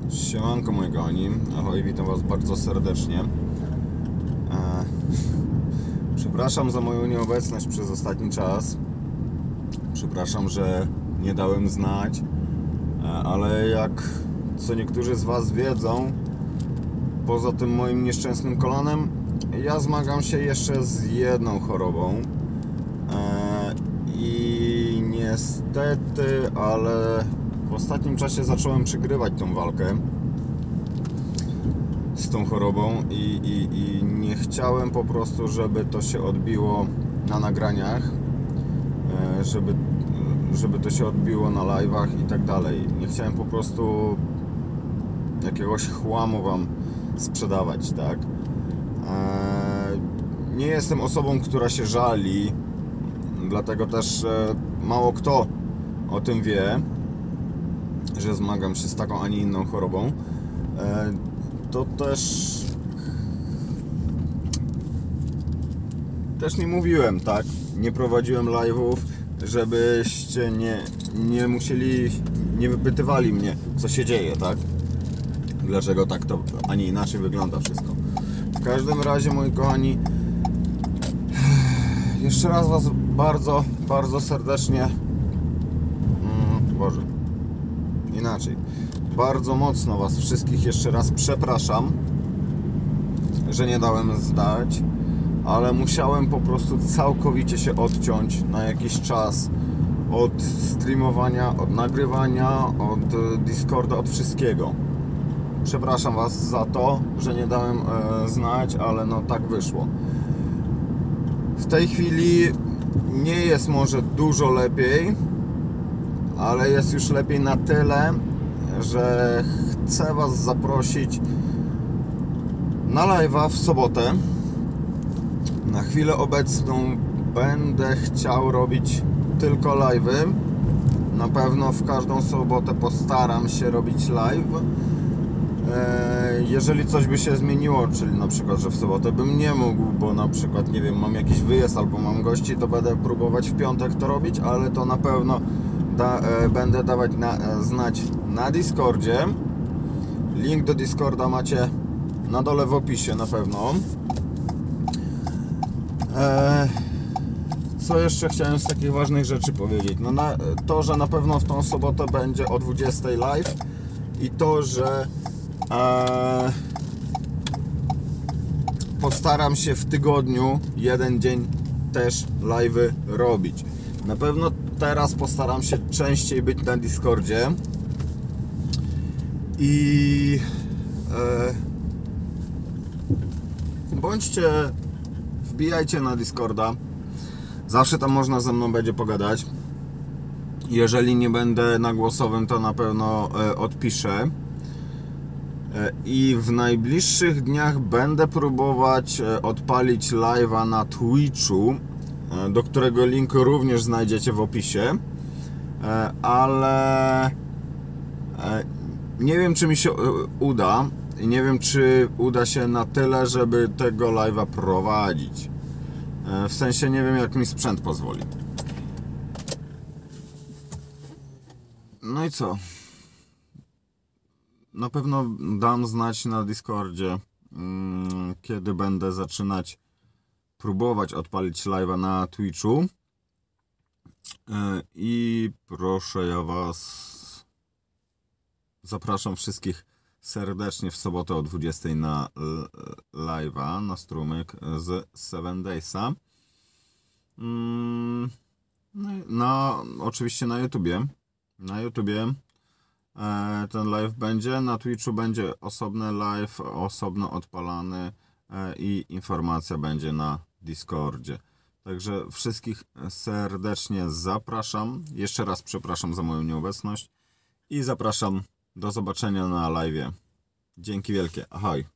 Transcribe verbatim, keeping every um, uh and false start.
Siemanko moi kochani, ahoj, witam was bardzo serdecznie. e, Przepraszam za moją nieobecność przez ostatni czas. Przepraszam, że nie dałem znać, e, ale jak co niektórzy z was wiedzą, poza tym moim nieszczęsnym kolanem, ja zmagam się jeszcze z jedną chorobą. e, I niestety, ale w ostatnim czasie zacząłem przegrywać tą walkę z tą chorobą i, i, i nie chciałem po prostu, żeby to się odbiło na nagraniach, żeby, żeby to się odbiło na live'ach i tak dalej. Nie chciałem po prostu jakiegoś chłamu wam sprzedawać, tak? Nie jestem osobą, która się żali, dlatego też mało kto o tym wie, że zmagam się z taką, a nie inną chorobą. To też też nie mówiłem, tak? Nie prowadziłem live'ów, żebyście nie, nie musieli, nie wypytywali mnie, co się dzieje, tak? Dlaczego tak to, a nie inaczej wygląda wszystko. W każdym razie, moi kochani, jeszcze raz was bardzo, bardzo serdecznie mm, Boże inaczej bardzo mocno was wszystkich jeszcze raz przepraszam, że nie dałem zdać, ale musiałem po prostu całkowicie się odciąć na jakiś czas od streamowania, od nagrywania, od Discorda, od wszystkiego. Przepraszam was za to, że nie dałem e, znać, ale no tak wyszło. W tej chwili nie jest może dużo lepiej, ale jest już lepiej na tyle, że chcę was zaprosić na live'a w sobotę. Na chwilę obecną będę chciał robić tylko live'y. Na pewno w każdą sobotę postaram się robić live. Jeżeli coś by się zmieniło, czyli na przykład, że w sobotę bym nie mógł, bo na przykład, nie wiem, mam jakiś wyjazd albo mam gości, to będę próbować w piątek to robić, ale to na pewno Da, e, będę dawać na, e, znać na Discordzie. Link do Discorda macie na dole w opisie na pewno. E, co jeszcze chciałem z takich ważnych rzeczy powiedzieć? No na, to, że na pewno w tą sobotę będzie o dwudziestej live i to, że e, postaram się w tygodniu jeden dzień też live'y robić. Na pewno teraz postaram się częściej być na Discordzie i e, bądźcie, wbijajcie na Discorda, zawsze tam można ze mną będzie pogadać. Jeżeli nie będę na głosowym, to na pewno e, odpiszę e, i w najbliższych dniach będę próbować e, odpalić live'a na Twitchu, do którego link również znajdziecie w opisie, ale nie wiem, czy mi się uda i nie wiem, czy uda się na tyle, żeby tego live'a prowadzić. W sensie nie wiem, jak mi sprzęt pozwoli. No i co? Na pewno dam znać na Discordzie, kiedy będę zaczynać próbować odpalić live'a na Twitchu. I proszę ja was, zapraszam wszystkich serdecznie w sobotę o dwudziestej na live'a, na strumyk z Seven Daysa. Na, oczywiście na YouTubie. Na YouTubie ten live będzie, na Twitchu będzie osobny live, osobno odpalany i informacja będzie na Discordzie. Także wszystkich serdecznie zapraszam. Jeszcze raz przepraszam za moją nieobecność i zapraszam do zobaczenia na live'ie. Dzięki wielkie. Ahoj.